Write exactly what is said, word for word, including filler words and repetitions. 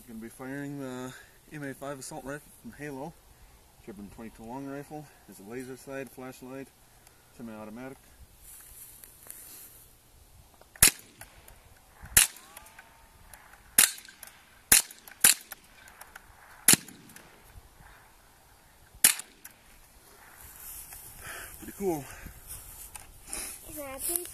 Going to be firing the M A five assault rifle from Halo. Driven twenty-two long rifle. There's a laser sight, flashlight, semi-automatic. Pretty cool. Is that